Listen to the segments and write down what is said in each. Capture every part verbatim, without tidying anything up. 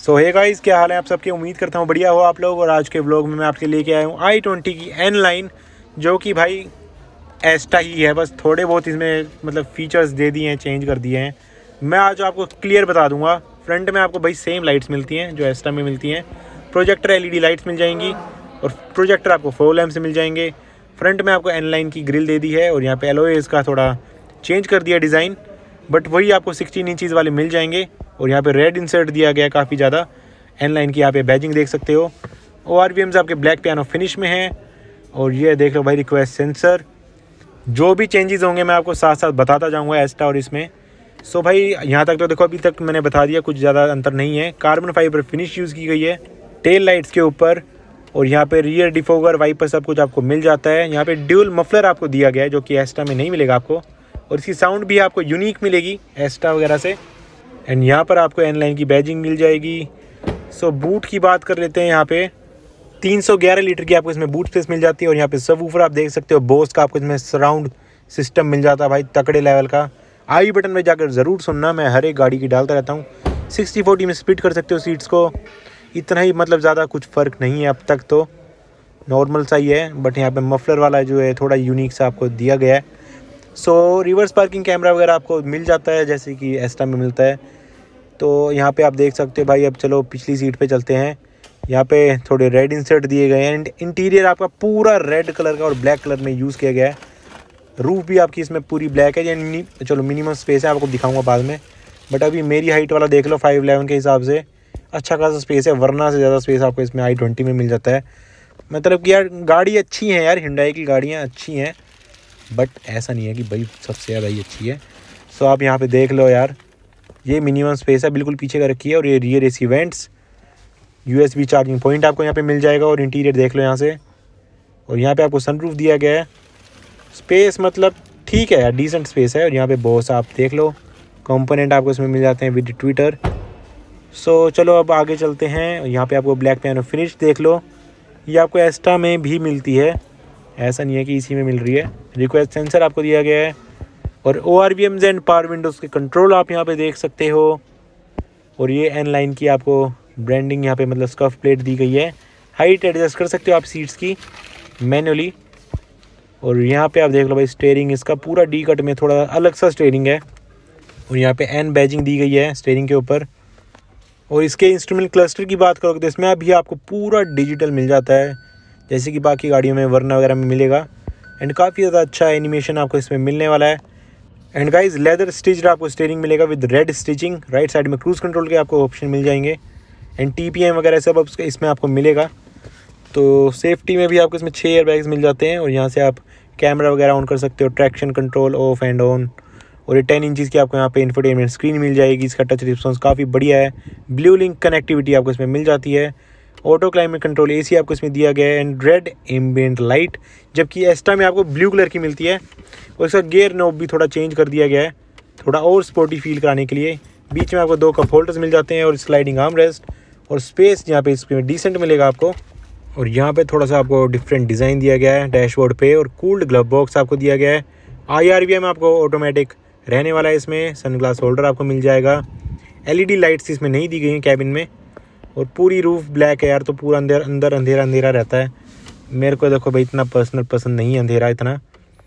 सो hey guys, क्या हाल है आप सबके। उम्मीद करता हूँ बढ़िया हो आप लोग। और आज के व्लॉग में मैं आपके लेके आया हूँ आई ट्वेंटी की एन लाइन, जो कि भाई एस्टा ही है, बस थोड़े बहुत इसमें मतलब फीचर्स दे दिए हैं, चेंज कर दिए हैं। मैं आज आपको क्लियर बता दूंगा। फ्रंट में आपको भाई सेम लाइट्स मिलती हैं जो एस्टा में मिलती हैं। प्रोजेक्टर एलईडी लाइट्स मिल जाएंगी और प्रोजेक्टर आपको फोर लैम्प से मिल जाएंगे। फ्रंट में आपको एन लाइन की ग्रिल दे दी है और यहाँ पे एलओएस का थोड़ा चेंज कर दिया डिज़ाइन, बट वही आपको सिक्सटीन इंचज़ वाले मिल जाएंगे। और यहाँ पे रेड इंसर्ट दिया गया काफ़ी ज़्यादा। एन लाइन की यहाँ पे बैजिंग देख सकते हो। ओ आर वी एम्स आपके ब्लैक पियानो फिनिश में हैं। और ये देख लो भाई रिक्वेस्ट सेंसर। जो भी चेंजेस होंगे मैं आपको साथ साथ बताता जाऊँगा एस्टा और इसमें। सो भाई यहाँ तक तो देखो, अभी तक मैंने बता दिया, कुछ ज़्यादा अंतर नहीं है। कार्बन फाइबर फिनिश यूज़ की गई है टेल लाइट्स के ऊपर। और यहाँ पे रियर डिफोगर वाइपर सब कुछ आपको मिल जाता है। यहाँ पे ड्यूल मफलर आपको दिया गया है जो कि एस्टा में नहीं मिलेगा आपको। और इसकी साउंड भी आपको यूनिक मिलेगी एस्टा वगैरह से। एंड यहाँ पर आपको एन लाइन की बैजिंग मिल जाएगी। सो बूट की बात कर लेते हैं। यहाँ पे तीन सौ ग्यारह लीटर की आपको इसमें बूट स्पेस मिल जाती है। और यहाँ पे सबवूफर आप देख सकते हो बोस का आपको इसमें सराउंड सिस्टम मिल जाता है भाई, तकड़े लेवल का। आई बटन में जाकर ज़रूर सुनना, मैं हर एक गाड़ी की डालता रहता हूँ। सिक्सटी फोर्टी में स्प्लिट कर सकते हो सीट्स को, इतना ही, मतलब ज़्यादा कुछ फ़र्क नहीं है अब तक, तो नॉर्मल सा ही है। बट यहाँ पे मफलर वाला जो है थोड़ा यूनिक सा आपको दिया गया है। सो रिवर्स पार्किंग कैमरा वगैरह आपको मिल जाता है जैसे कि एस्टा में मिलता है। तो यहाँ पे आप देख सकते हो भाई। अब चलो पिछली सीट पे चलते हैं। यहाँ पे थोड़े रेड इंसर्ट दिए गए हैं एंड इंटीरियर आपका पूरा रेड कलर का और ब्लैक कलर में यूज़ किया गया है। रूफ भी आपकी इसमें पूरी ब्लैक है। यानी चलो मिनिमम स्पेस है, आपको दिखाऊंगा बाद में। बट अभी मेरी हाइट वाला देख लो, फाइव इलेवन के हिसाब से अच्छा खासा स्पेस है, वरना से ज़्यादा स्पेस आपको इसमें आई ट्वेंटी में मिल जाता है। मतलब कि यार गाड़ी अच्छी है यार, हिंडाई की गाड़ियाँ अच्छी हैं, बट ऐसा नहीं है कि भाई सबसे ज़्यादा ही अच्छी है। सो आप यहाँ पे देख लो यार, ये मिनिमम स्पेस है, बिल्कुल पीछे का रखी है। और ये rear AC vents, USB charging point आपको यहाँ पे मिल जाएगा। और इंटीरियर देख लो यहाँ से। और यहाँ पे आपको सनरूफ दिया गया है। स्पेस मतलब ठीक है यार, डिसेंट स्पेस है। और यहाँ पे बॉस आप देख लो, कंपोनेंट आपको इसमें मिल जाते हैं विद ट्विटर। सो चलो अब आगे चलते हैं। यहाँ पे आपको ब्लैक पियानो फिनिश देख लो, ये आपको एस्टा में भी मिलती है, ऐसा नहीं है कि इसी में मिल रही है। रिक्वेस्ट सेंसर आपको दिया गया है। और O R V Ms and power windows के कंट्रोल आप यहाँ पे देख सकते हो। और ये एन लाइन की आपको ब्रांडिंग यहाँ पे मतलब स्कफ प्लेट दी गई है। हाइट एडजस्ट कर सकते हो आप सीट्स की मैनुअली। और यहाँ पे आप देख लो भाई, स्टीयरिंग इसका पूरा डी कट में थोड़ा अलग सा स्टीयरिंग है। और यहाँ पे एन बैजिंग दी गई है स्टीयरिंग के ऊपर। और इसके इंस्ट्रूमेंट क्लस्टर की बात करोगे तो इसमें अभी आपको पूरा डिजिटल मिल जाता है, जैसे कि बाकी गाड़ियों में वरना वगैरह में मिलेगा। एंड काफ़ी ज़्यादा अच्छा एनिमेशन आपको इसमें मिलने वाला है। एंड गाइज लेदर स्टिच्ड आपको स्टीयरिंग मिलेगा with red stitching. Right side में क्रूज़ कंट्रोल के आपको ऑप्शन मिल जाएंगे। एंड टी पी एम वगैरह सब अब इसमें आपको मिलेगा। तो सेफ्टी में भी आपको इसमें छः एयर बैग्स मिल जाते हैं। और यहाँ से आप कैमरा वगैरह ऑन कर सकते हो, traction control off and on. और ये टेन इंचज़ की आपको यहाँ पे इंफोटेनमेंट स्क्रीन मिल जाएगी। इसका टच रिस्पॉन्स काफ़ी बढ़िया है। ब्लू लिंक कनेक्टिविटी आपको इसमें मिल जाती है। ऑटो क्लाइमेट कंट्रोल एसी आपको इसमें दिया गया है। एंड रेड एम्बिएंट लाइट, जबकि एस्टा में आपको ब्लू कलर की मिलती है। और इसका गियर नॉब भी थोड़ा चेंज कर दिया गया है, थोड़ा और स्पोर्टी फील कराने के लिए। बीच में आपको दो कप होल्डर्स मिल जाते हैं और स्लाइडिंग आर्म रेस्ट। और स्पेस यहाँ पे इसमें डिसेंट मिलेगा आपको। और यहाँ पे थोड़ा सा आपको डिफरेंट डिज़ाइन दिया गया है डैशबोर्ड पे। और कूल्ड ग्लव बॉक्स आपको दिया गया है। आई आर वी एम आपको ऑटोमेटिक रहने वाला है इसमें। सनग्लास होल्डर आपको मिल जाएगा। एलईडी लाइट्स इसमें नहीं दी गई हैं कैबिन में। और पूरी रूफ ब्लैक है यार, तो पूरा अंदर अंदर अंधेरा अंधेरा रहता है। मेरे को देखो भाई इतना पर्सनल पसंद नहीं है अंधेरा इतना।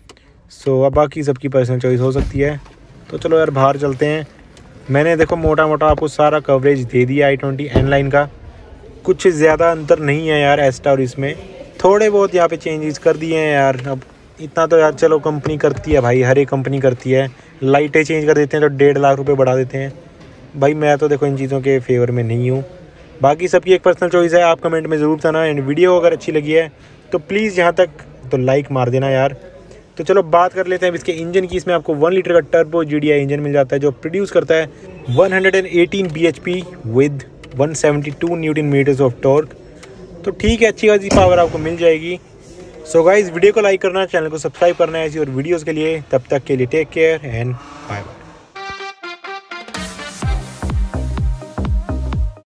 सो अब बाकी सबकी पर्सनल चॉइस हो सकती है। तो चलो यार बाहर चलते हैं। मैंने देखो मोटा मोटा आपको सारा कवरेज दे दिया आई ट्वेंटी एन लाइन का। कुछ ज़्यादा अंतर नहीं है यार एस्टा और इसमें। थोड़े बहुत यहाँ पे चेंजेस कर दिए हैं यार। अब इतना तो यार चलो कंपनी करती है भाई, हर एक कंपनी करती है। लाइटें चेंज कर देते हैं तो डेढ़ लाख रुपए बढ़ा देते हैं। भाई मैं तो देखो इन चीज़ों के फेवर में नहीं हूँ। बाकी सबकी एक पर्सनल चॉइस है, आप कमेंट में ज़रूर बताना। एंड वीडियो अगर अच्छी लगी है तो प्लीज़ यहाँ तक तो लाइक मार देना यार। तो चलो बात कर लेते हैं इसके इंजन की। इसमें आपको वन लीटर का turbo G D I engine मिल जाता है जो प्रोड्यूस करता है one hundred eighteen B H P with one seventy two newton metres of torque. तो ठीक है, अच्छी खासी पावर आपको मिल जाएगी। सो गाइस वीडियो को लाइक करना, चैनल को सब्सक्राइब करना है ऐसी और वीडियोज़ के लिए। तब तक के लिए take care and bye bye.